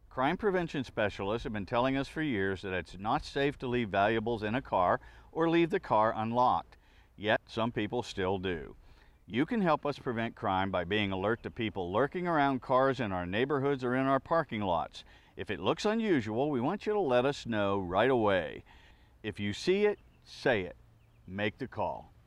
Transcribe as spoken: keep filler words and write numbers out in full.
Crime prevention specialists have been telling us for years that it's not safe to leave valuables in a car or leave the car unlocked. Yet some people still do. You can help us prevent crime by being alert to people lurking around cars in our neighborhoods or in our parking lots. If it looks unusual, we want you to let us know right away. If you see it, say it. Make the call.